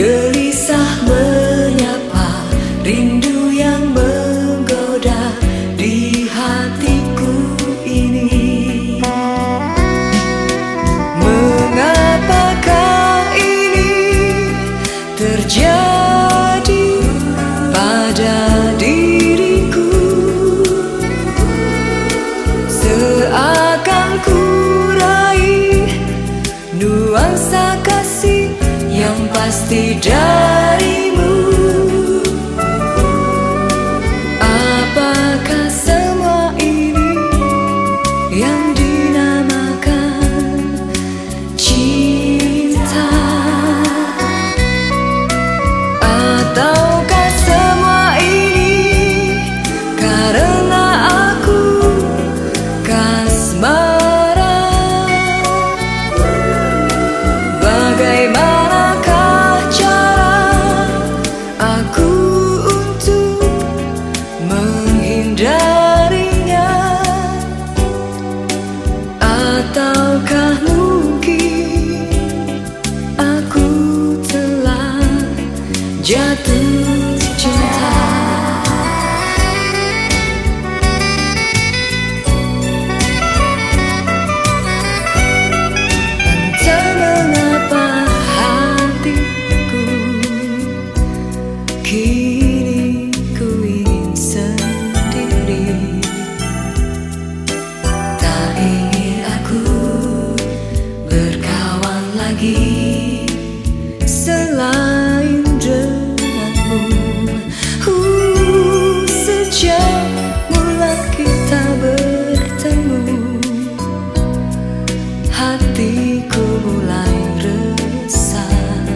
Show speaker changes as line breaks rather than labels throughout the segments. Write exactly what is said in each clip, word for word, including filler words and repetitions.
Gelisah menyapa rindu yang menggoda di hatiku ini. Mengapakah ini terjadi pada diriku? Seakan ku raih nuansa kasih yang pasti darimu. Apakah semua ini yang dinamakan cinta? Ataukah semua ini karena aku kasmara? Bagaimana ataukah mungkin aku telah jatuh cinta? Entah mengapa hatiku kini ku ingin sendiri. Tak ingin aku berkawan lagi selain denganmu. uh, Sejak mula kita bertemu, hatiku mulai resah.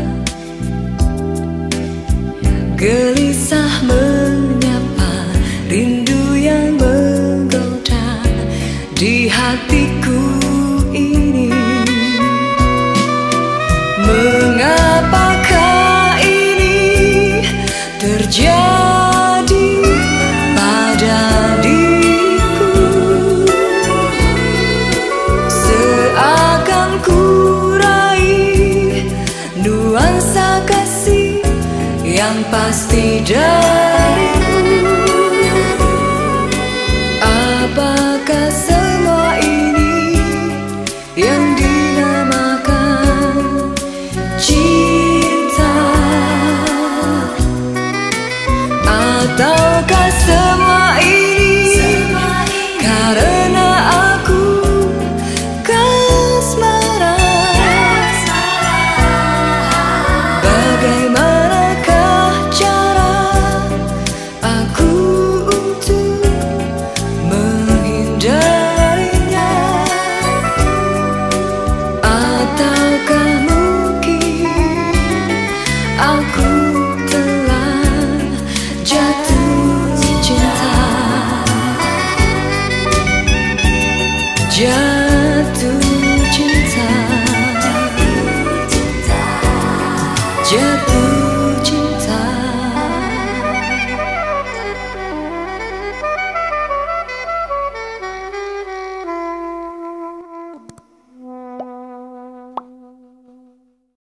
Gelisah menyapa rindu yang menggoda di hatiku ini. Mengapakah ini terjadi pada diriku? Seakan ku raih nuansa kasih yang pasti dari